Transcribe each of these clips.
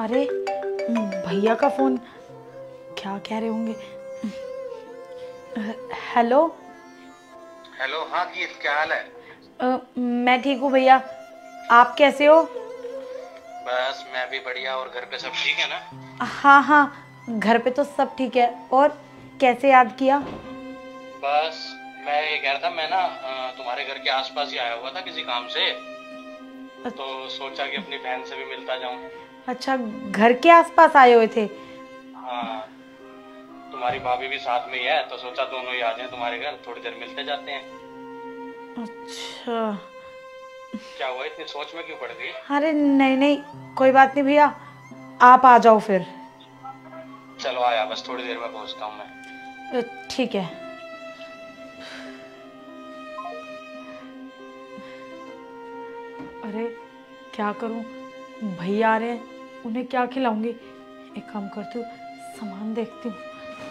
अरे भैया का फोन, क्या कह रहे होंगे। हेलो। हेलो, हाँ गीत, क्या हाल है? मैं ठीक हूँ भैया, आप कैसे हो? बस मैं भी बढ़िया। और घर पे सब ठीक है ना? हाँ हाँ, घर पे तो सब ठीक है। और कैसे याद किया? बस मैं ये कह रहा था, मैं ना तुम्हारे घर के आसपास ही आया हुआ था किसी काम से, तो सोचा कि अपनी बहन से भी मिलता जाऊं। अच्छा, घर के आसपास आए हुए थे? हाँ, तुम्हारी भाभी भी साथ में ही है, तो सोचा दोनों ही आ जाएं तुम्हारे घर, थोड़ी देर मिलते जाते हैं। अच्छा। क्या हुआ, इतनी सोच में क्यों पड़ गई? अरे नहीं नहीं, कोई बात नहीं भैया, आप आ जाओ फिर। चलो आया, बस थोड़ी देर में पहुंचता हूँ मैं। ठीक है। अरे क्या करूं, भैया आ रहे हैं, उन्हें क्या खिलाऊंगी। एक काम करती हूँ, सामान देखती हूँ।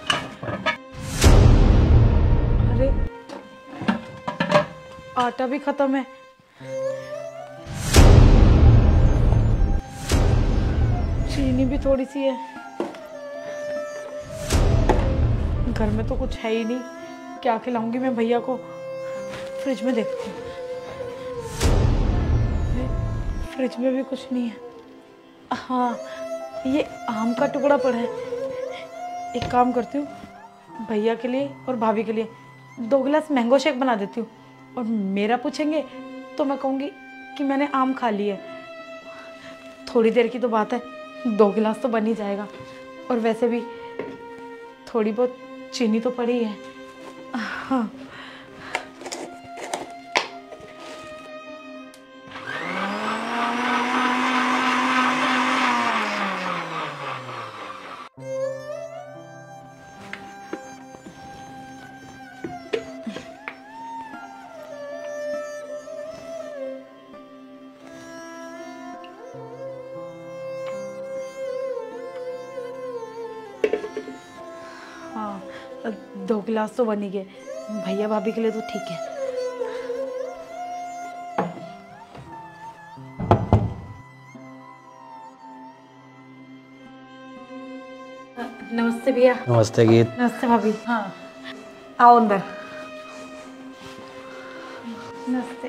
अरे आटा भी खत्म है, चीनी भी थोड़ी सी है, घर में तो कुछ है ही नहीं। क्या खिलाऊंगी मैं भैया को? फ्रिज में देखती हूँ, फ्रिज में भी कुछ नहीं है। हाँ, ये आम का टुकड़ा पड़ा है। एक काम करती हूँ, भैया के लिए और भाभी के लिए 2 गिलास मैंगो शेक बना देती हूँ, और मेरा पूछेंगे तो मैं कहूँगी कि मैंने आम खा लिया है। थोड़ी देर की तो बात है, 2 गिलास तो बन ही जाएगा। और वैसे भी थोड़ी बहुत चीनी तो पड़ी है। हाँ। हाँ, 2 गिलास तो बन ही गए, भैया भाभी के लिए तो ठीक है। नमस्ते भैया। नमस्ते गीत। नमस्ते भाभी। हाँ, आओ अंदर। नमस्ते।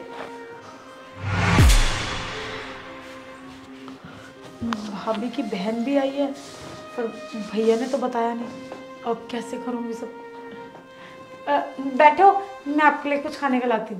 भाभी की बहन भी आई है, पर भैया ने तो बताया नहीं। अब कैसे करूँगी सब? बैठो, मैं आपके लिए कुछ खाने का लाती हूँ।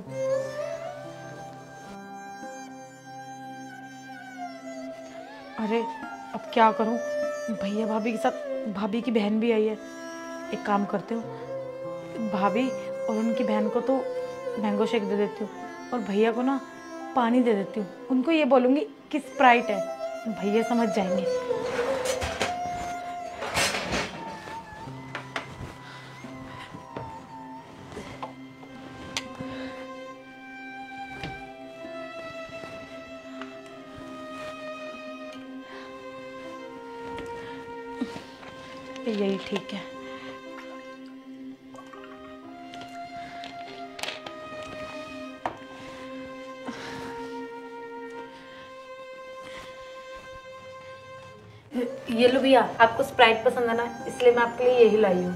अरे अब क्या करूँ, भैया भाभी के साथ भाभी की बहन भी आई है। एक काम करती हूँ, भाभी और उनकी बहन को तो मैंगो शेक दे देती हूँ, और भैया को ना पानी दे देती हूँ। उनको ये बोलूँगी कि स्प्राइट है, भैया समझ जाएंगे। यही ठीक है। ये लो भैया, आपको स्प्राइट पसंद है ना, इसलिए मैं आपके लिए यही लाई हूँ।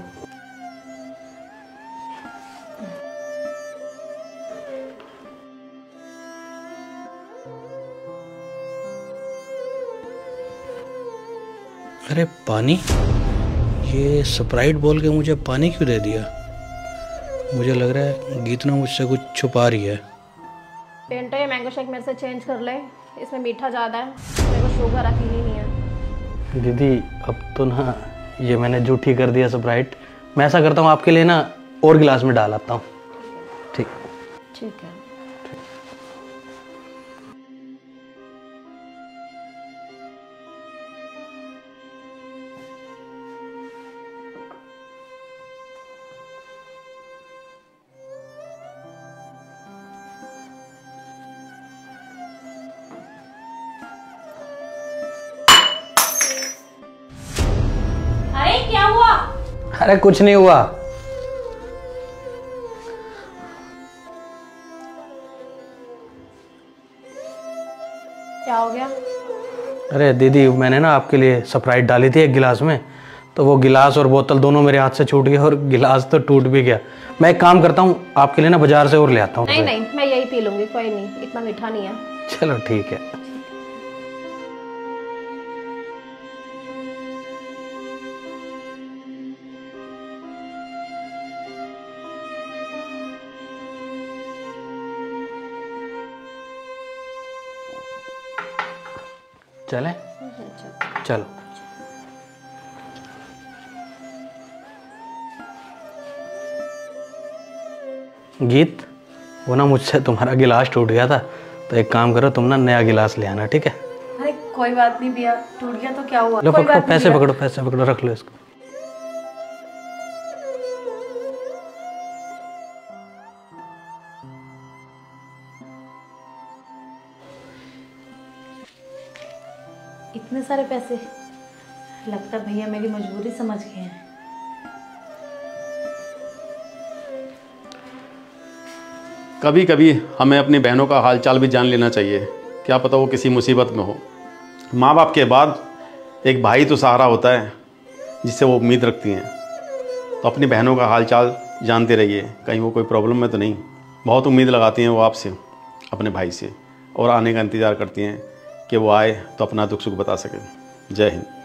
अरे पानी, ये स्प्राइट बोल के मुझे पानी क्यों दे दिया? मुझे लग रहा है गीत ना मुझसे कुछ छुपा रही है। पेंटो, ये मैंगो शेक मेरे से चेंज कर ले, इसमें मीठा ज़्यादा है, मेरे को शुगर अकेली नहीं है। दीदी अब तो ना ये मैंने झूठी कर दिया स्प्राइट। मैं ऐसा करता हूँ, आपके लिए ना और गिलास में डाल आता हूँ। ठीक ठीक है। अरे क्या हुआ? अरे कुछ नहीं हुआ। क्या हो गया? अरे दीदी, मैंने ना आपके लिए स्प्राइट डाली थी एक गिलास में, तो वो गिलास और बोतल दोनों मेरे हाथ से छूट गए और गिलास तो टूट भी गया। मैं एक काम करता हूँ, आपके लिए ना बाजार से और ले आता हूँ। नहीं नहीं, मैं यही पी लूंगी, कोई नहीं, इतना मीठा नहीं है। चलो ठीक है। चले? चलो। गीत, वो ना मुझसे तुम्हारा गिलास टूट गया था, तो एक काम करो, तुम ना नया गिलास ले आना, ठीक है? अरे कोई बात नहीं भैया, टूट गया तो क्या हुआ? लो कोई पकड़ो, बात नहीं पैसे भैया। पकड़ो, पैसे पकड़ो, रख लो इसको। इतने सारे पैसे, लगता है भैया मेरी मजबूरी समझ गए हैं। कभी कभी हमें अपनी बहनों का हालचाल भी जान लेना चाहिए, क्या पता वो किसी मुसीबत में हो। माँ बाप के बाद एक भाई तो सहारा होता है जिससे वो उम्मीद रखती हैं। तो अपनी बहनों का हालचाल जानते रहिए, कहीं वो कोई प्रॉब्लम में तो नहीं। बहुत उम्मीद लगाती हैं वो आपसे, अपने भाई से, और आने का इंतज़ार करती हैं कि वो आए तो अपना दुख सुख बता सके। जय हिंद।